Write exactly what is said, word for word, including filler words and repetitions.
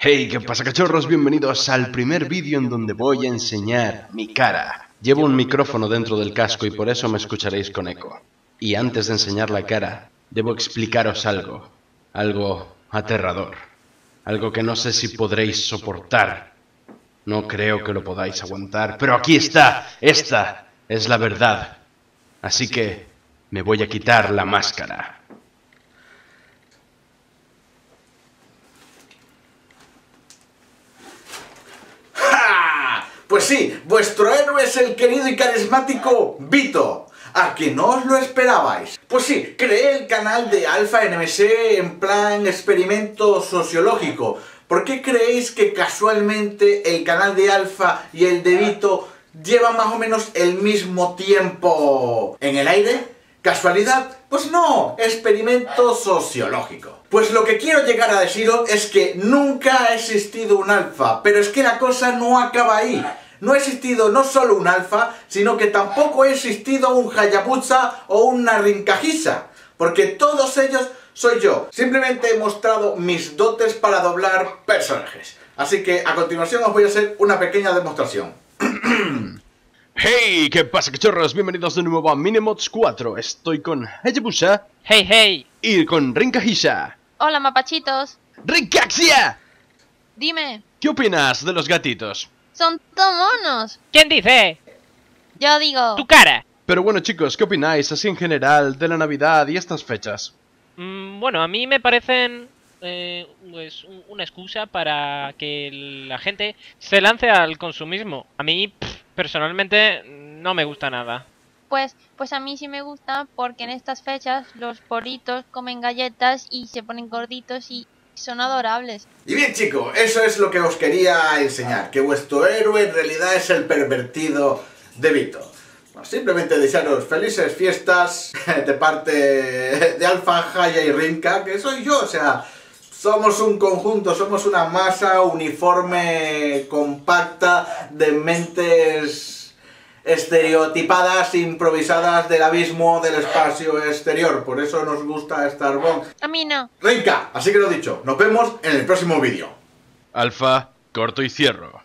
Hey, ¿qué pasa, cachorros? Bienvenidos al primer vídeo en donde voy a enseñar mi cara. Llevo un micrófono dentro del casco y por eso me escucharéis con eco. Y antes de enseñar la cara, debo explicaros algo. Algo aterrador. Algo que no sé si podréis soportar. No creo que lo podáis aguantar, pero aquí está. Esta es la verdad. Así que me voy a quitar la máscara. Pues sí, vuestro héroe es el querido y carismático Vito. ¿A que no os lo esperabais? Pues sí, creé el canal de Alpha N M C en plan experimento sociológico. ¿Por qué creéis que casualmente el canal de Alpha y el de Vito llevan más o menos el mismo tiempo en el aire? ¿Casualidad? Pues no, experimento sociológico. Pues lo que quiero llegar a deciros es que nunca ha existido un alfa, pero es que la cosa no acaba ahí. No ha existido no solo un alfa, sino que tampoco ha existido un Hayabusa o una Rinkahisa, porque todos ellos soy yo. Simplemente he mostrado mis dotes para doblar personajes. Así que a continuación os voy a hacer una pequeña demostración. Hey, ¿qué pasa, cachorros? Bienvenidos de nuevo a Minimods cuatro. Estoy con Hayabusa. Hey, hey. Y con Rinkahisa. Hola, mapachitos. ¡Rinkaxia! Dime, ¿Qué opinas de los gatitos? son todos monos. ¿Quién dice? Yo digo, Tu cara. Pero bueno, chicos, ¿qué opináis así en general de la Navidad y estas fechas? Mm, bueno, a mí me parecen eh, pues, un- una excusa para que la gente se lance al consumismo. A mí, pff, personalmente, no me gusta nada. pues, pues a mí sí me gusta porque en estas fechas los politos comen galletas y se ponen gorditos y son adorables. Y bien, chicos, eso es lo que os quería enseñar, que vuestro héroe en realidad es el pervertido de Vito. Bueno, simplemente desearos felices fiestas de parte de Alpha, Haya y Rinka, que soy yo, o sea, somos un conjunto, somos una masa uniforme, compacta, de mentes estereotipadas, improvisadas del abismo del espacio exterior. Por eso nos gusta Starbomb. A mí no. Rinka, así que lo dicho, nos vemos en el próximo vídeo. Alfa, corto y cierro.